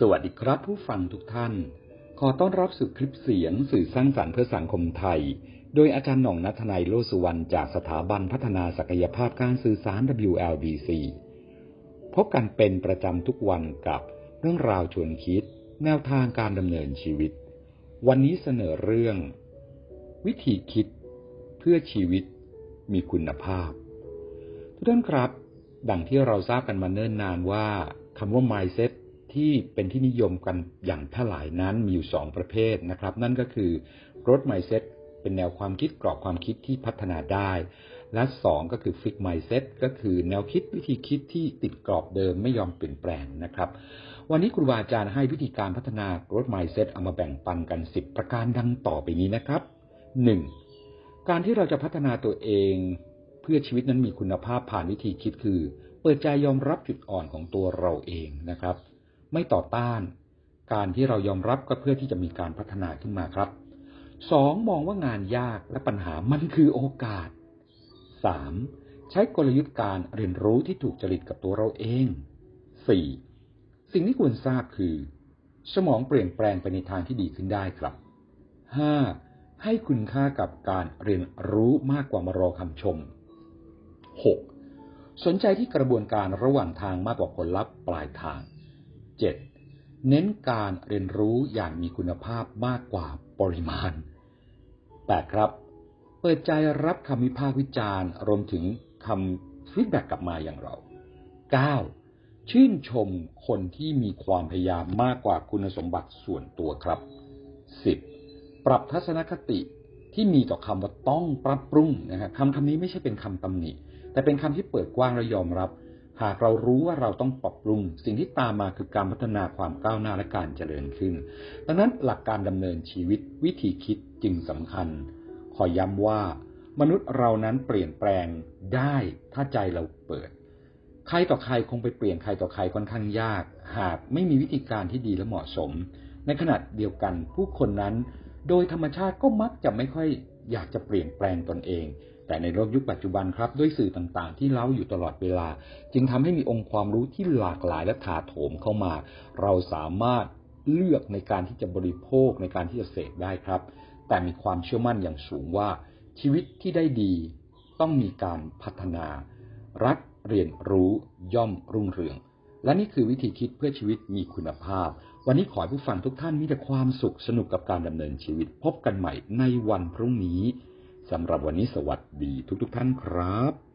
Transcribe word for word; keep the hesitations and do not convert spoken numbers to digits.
สวัสดีครับผู้ฟังทุกท่านขอต้อนรับสู่คลิปเสียงสื่อสร้างสรรค์เพื่อสังคมไทยโดยอาจารย์หน่องณัฐนัย โลสุวรรณจากสถาบันพัฒนาศักยภาพการสื่อสาร ดับเบิลยู แอล บี ซี พบกันเป็นประจำทุกวันกับเรื่องราวชวนคิดแนวทางการดำเนินชีวิตวันนี้เสนอเรื่องวิธีคิดเพื่อชีวิตมีคุณภาพทุกท่านครับดังที่เราทราบกันมาเนิ่นนานว่าคำว่า mindset ที่เป็นที่นิยมกันอย่างแพร่หลายนั้นมีอยู่สองประเภทนะครับนั่นก็คือ growth mindset เป็นแนวความคิดกรอบความคิดที่พัฒนาได้และสองก็คือ fixed mindset ก็คือแนวคิดวิธีคิดที่ติดกรอบเดิมไม่ยอมเปลี่ยนแปลงนะครับวันนี้ครูบาอาจารย์ให้วิธีการพัฒนา growth mindset เอามาแบ่งปันกันสิบประการดังต่อไปนี้นะครับหนึ่งการที่เราจะพัฒนาตัวเองเพื่อชีวิตนั้นมีคุณภาพผ่านวิธีคิดคือเปิดใจยอมรับจุดอ่อนของตัวเราเองนะครับไม่ต่อต้านการที่เรายอมรับก็เพื่อที่จะมีการพัฒนาขึ้นมาครับสองมองว่างานยากและปัญหามันคือโอกาสสามใช้กลยุทธ์การเรียนรู้ที่ถูกจริตกับตัวเราเองสี่สิ่งที่ควรทราบคือสมองเปลี่ยนแปลงไปในทางที่ดีขึ้นได้ครับห้าให้คุณค่ากับการเรียนรู้มากกว่ามารอคำชมหกสนใจที่กระบวนการระหว่างทางมากกว่าผลลัพธ์ปลายทางเจ็ดเน้นการเรียนรู้อย่างมีคุณภาพมากกว่าปริมาณแปดครับเปิดใจรับคำวิพากษ์วิจารณ์รวมถึงคำฟีดแบ็กกลับมาอย่างเราเก้าชื่นชมคนที่มีความพยายามมากกว่าคุณสมบัติส่วนตัวครับสิบปรับทัศนคติที่มีต่อคำว่าต้องปรับปรุงนะฮะคำคำนี้ไม่ใช่เป็นคำตำหนิแต่เป็นคำที่เปิดกว้างและยอมรับหากเรารู้ว่าเราต้องปรับปรุงสิ่งที่ตามมาคือการพัฒนาความก้าวหน้าและการเจริญขึ้นดังนั้นหลักการดำเนินชีวิตวิธีคิดจึงสำคัญขอย้ำว่ามนุษย์เรานั้นเปลี่ยนแปลงได้ถ้าใจเราเปิดใครต่อใครคงไปเปลี่ยนใครต่อใครค่อนข้างยากหากไม่มีวิธีการที่ดีและเหมาะสมในขณะเดียวกันผู้คนนั้นโดยธรรมชาติก็มักจะไม่ค่อยอยากจะเปลี่ยนแปลงตนเองแต่ในโลกยุคปัจจุบันครับด้วยสื่อต่างๆที่เล้าอยู่ตลอดเวลาจึงทำให้มีองค์ความรู้ที่หลากหลายและถาโถมเข้ามาเราสามารถเลือกในการที่จะบริโภคในการที่จะเสพได้ครับแต่มีความเชื่อมั่นอย่างสูงว่าชีวิตที่ได้ดีต้องมีการพัฒนารักเรียนรู้ย่อมรุ่งเรืองและนี่คือวิธีคิดเพื่อชีวิตมีคุณภาพวันนี้ขอให้ผู้ฟังทุกท่านมีแต่ความสุขสนุกกับการดำเนินชีวิตพบกันใหม่ในวันพรุ่งนี้สำหรับวันนี้สวัสดีทุกๆท่านครับ